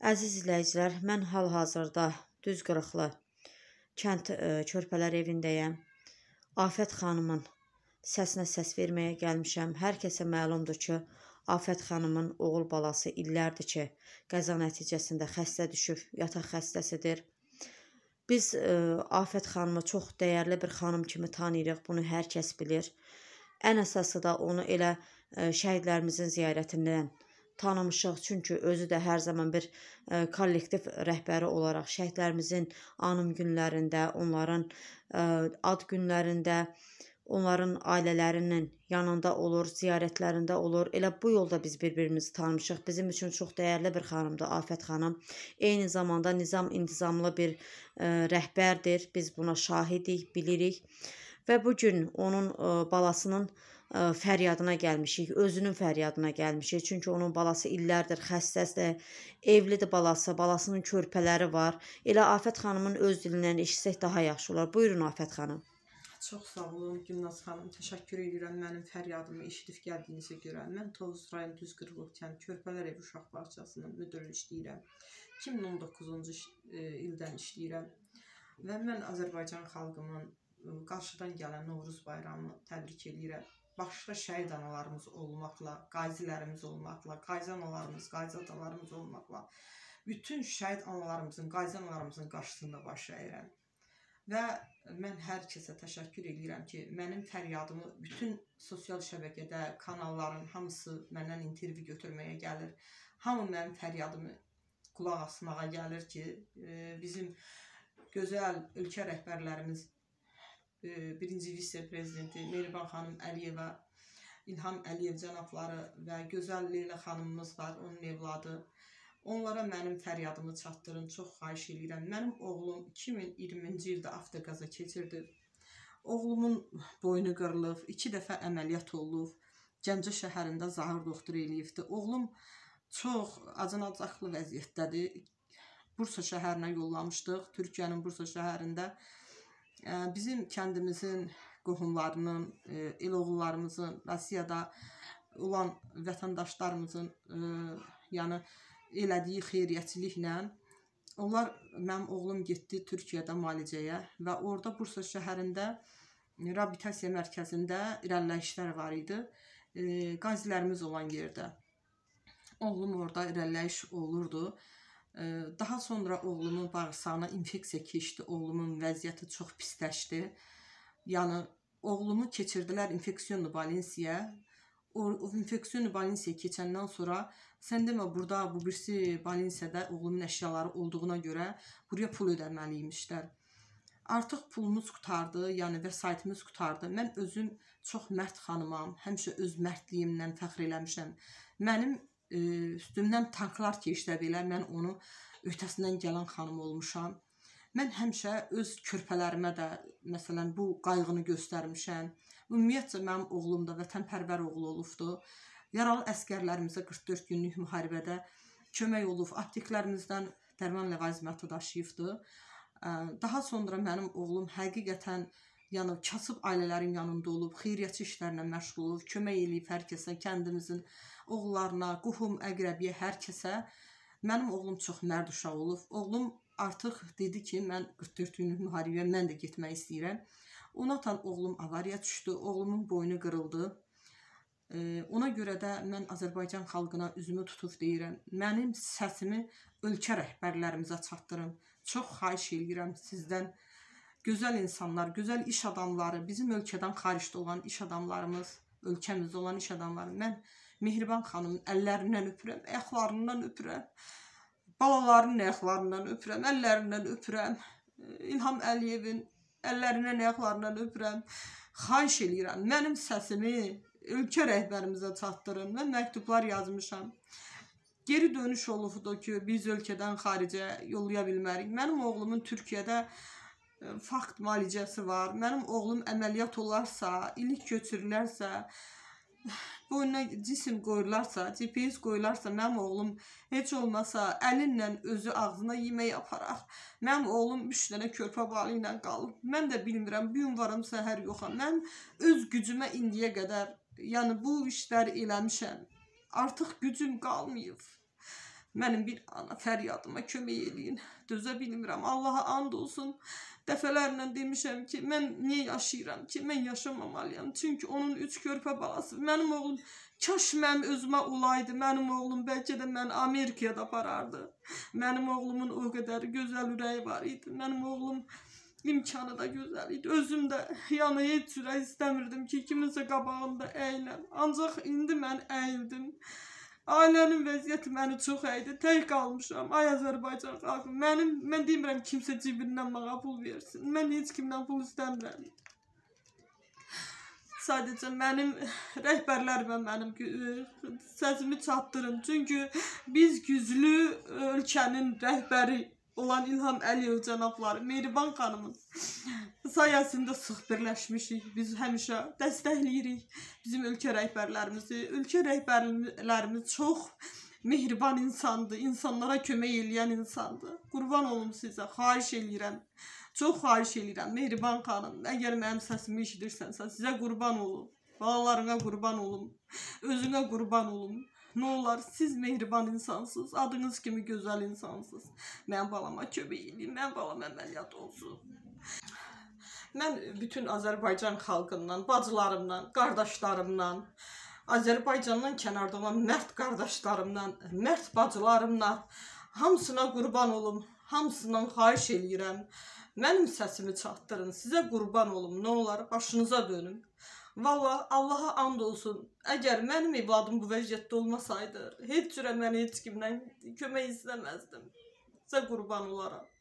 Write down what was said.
Əziz izləyicilər, mən hal-hazırda Düzqırıqlı kənd körpələr evindəyəm. Afət xanımın səsinə səs verməyə gəlmişəm. Hər kəsə məlumdur ki, Afət xanımın oğul balası illərdir ki, qəza nəticəsində xəstə düşüb, yataq xəstəsidir. Biz Afət xanımı çox dəyərli bir xanım kimi tanıyırıq, bunu hər kəs bilir. Ən əsası da onu elə şəhidlərimizin ziyarətindən tanımışıq, çünki özü də hər zaman bir kollektiv rəhbəri olaraq şəhidlərimizin anım günlərində, onların ad günlərində, onların ailələrinin yanında olur, ziyarətlərində olur. Elə bu yolda biz bir-birimizi tanımışıq. Bizim üçün çox dəyərli bir xanımdır Afət xanım. Eyni zamanda nizam-intizamlı bir rəhbərdir. Biz buna şahidik, bilirik. Və bugün onun balasının fəryadına gəlmişik, özünün fəryadına gəlmişik. Çünki onun balası illərdir xəstədir, evlidir balası, balasının körpələri var. Elə Afət xanımın öz dilindən eşitsək daha yaxşı olar. Buyurun Afət xanım. Çox sağ olun Gülnaz xanım, təşəkkür edirəm mənim fəryadımı eşidib gəldiyinizə görə. Mən Tovuz rayon Düzqırıq kənd Körpələr Evi Uşaq Bağçasının müdürü işləyirəm. 2019-cu ildən işləyirəm və mən Azərbaycan xalqının qarşıdan gələn Novruz bayramını təbrik edirəm. Başda şəhid analarımız olmaqla, qazilərimiz olmaqla, qazi analarımız, qazi adalarımız olmaqla bütün şəhid analarımızın, qazi analarımızın qarşısında baş əyirəm. Və mən hər kəsə təşəkkür edirəm ki, mənim fəryadımı bütün sosial şəbəkədə kanalların hamısı məndən intervyu götürməyə gəlir. Hamı mənim fəryadımı qulaq asmağa gəlir ki, bizim gözəl ölkə rəhbərlərimiz, birinci vitse-prezidenti Mehriban xanım Əliyeva, İlham Əliyev cənabları və gözəl Leyla xanımımız var, onun evladı. Onlara mənim fəryadımı çatdırın, çox xahiş edirəm. Mənim oğlum 2020-ci ildə avtoqaza keçirdi. Oğlumun boynu qırılıb, 2 dəfə əməliyyat olub, Gəncə şəhərində zahir doktor eləyibdi. Oğlum çox acınacaqlı vəziyyətdədir. Bursa şəhərinə yollamışdıq, Türkiyənin Bursa şəhərində. Bizim kəndimizin qohumlarının, el-oğullarımızın, Rusiyada olan vətəndaşlarımızın yəni elədiyi xeyriyyəçiliklə onlar, mənim oğlum getdi Türkiyədə müalicəyə və orada Bursa şəhərində reabilitasiya mərkəzində irəliləyişlər var idi. Qazilərimiz olan yerdə. Oğlum orada irəliləyiş olurdu. Daha sonra oğlumun bağırsağına infeksiya keçdi, oğlumun vəziyyəti çox pisləşdi. Yəni, oğlumu keçirdilər infeksiyonlu balinsiyaya. O infeksiyonlu balinsiyaya keçəndən sonra, sən demə, burada bu birisi balinsiyada oğlumun əşyaları olduğuna görə buraya pul ödəməliymişlər. Artıq pulumuz qutardı, yəni vəsaitimiz qutardı. Mən özüm çox mərd xanımam, həmişə öz mərdliyimlə fəxr eləmişəm. Mənim üstümdən tanklar keçdə belə, mən onu öhdəsindən gələn xanım olmuşam. Mən həmişə öz körpələrimə də, məsələn, bu qayğını göstərmişəm. Ümumiyyətcə, mənim oğlum da vətənpərvər oğlu olubdur. Yaralı əskərlərimizə 44 günlük müharibədə kömək olub, apteklərimizdən dərman ləvazimatı daşıyıbdır. Daha sonra mənim oğlum həqiqətən yəni kasıb ailələrin yanında olub, xeyriyyətçi işlərlə məşğul olub, kömək eləyib hər kəsə, kəndimizin oğullarına, qohum, əqrəbiyə, hər kəsə. Mənim oğlum çox mərd uşaq olub. Oğlum artıq dedi ki, mən 44 günlük müharibəyə mən də getmək istəyirəm. Ona tan oğlum avariya düşdü, oğlumun boynu qırıldı. Ona görə də mən Azərbaycan xalqına üzümü tutub deyirəm, mənim səsimi ölkə rəhbərlərimizə çatdırın. Çox xahiş edirəm sizdən. Gözəl insanlar, gözəl iş adamları, bizim ölkədən xaricdə olan iş adamlarımız, ölkəmizdə olan iş adamları. Mən Mehriban xanımın əllərindən öpürəm, ayaqlarından öpürəm, balalarının ayaqlarından öpürəm, əllərindən öpürəm, İlham Əliyevin əllərindən, ayaqlarından öpürəm. Xahiş edirəm, mənim səsimi ölkə rəhbərimizə çatdırın. Mən məktublar yazmışam. Geri dönüş olubdur ki, biz ölkədən xaricə yollaya bilmərik. Mənim oğlumun Türkiyədə fakt müalicəsi var. Mənim oğlum əməliyyat olarsa, ilik götürülərsə, boynuna cisim qoyularsa, GPS qoyularsa, mənim oğlum heç olmasa əlinlə özü ağzına yemək aparaq. Mənim oğlum 3 dənə körpə balı ilə qalıb. Mən də bilmirəm, bu gün varam, səhər yoxam. Mən öz gücümə indiyə qədər, yəni bu işləri eləmişəm. Artıq gücüm qalmayıb. Mənim bir ana fəryadıma kömək eləyin. Dözə bilmirəm. Allaha and olsun. Dəfələrlə demişəm ki, mən niyə yaşayıram ki, mən yaşamamalıyam. Çünki onun 3 körpə balası. Mənim oğlum, kaş mənim özümə olaydı. Mənim oğlum bəlkə də məni Amerikaya da aparardı. Mənim oğlumun o qədər gözəl ürəyi var idi. Mənim oğlum imkanı da gözəl idi. Özüm də yəni heç cürə istəmirdim ki, kiminsə qabağında əyiləm. Ancaq indi mən əyildim. Ailənin vəziyyəti məni çox əydi. Tək qalmışam. Ay Azərbaycan xalqı. Mən demirəm kimsə cibindən mənə pul versin. Mən heç kimdən pul istəmirəm. Sadəcə mənim rəhbərlərimə mənim səsimi çatdırın. Çünki biz güclü ölkənin rəhbəri olan İlham Əliyev cənabları, Mehriban xanımın sayəsində sıx birləşmişik. Biz həmişə dəstəkləyirik bizim ölkə rəhbərlərimizi. Ölkə rəhbərlərimiz çox mehriban insandır, insanlara kömək eləyən insandır. Qurban olum sizə, xahiş eləyirəm. Çox xahiş eləyirəm, Mehriban xanım. Əgər mənim səsimi eşidirsənsə, sizə qurban olum. Balalarına qurban olum. Özünə qurban olum. Nə olar, siz mehriban insansınız, adınız kimi gözəl insansınız. Mən balama kömək eləyim, mən balam əməliyyat olsun. Mən bütün Azərbaycan xalqından, bacılarımdan, qardaşlarımdan, Azərbaycandan kənarda olan mərd qardaşlarımdan, mərd bacılarımdan hamısına qurban olum, hamısından xahiş eləyirəm. Mənim səsimi çatdırın, sizə qurban olum, nə olar, başınıza dönüm. Valla Allaha and olsun, əgər mənim evladım bu vəziyyətdə olmasaydı, heç cürə mən heç kimdən kömək istəməzdim. Sizə qurban olaram.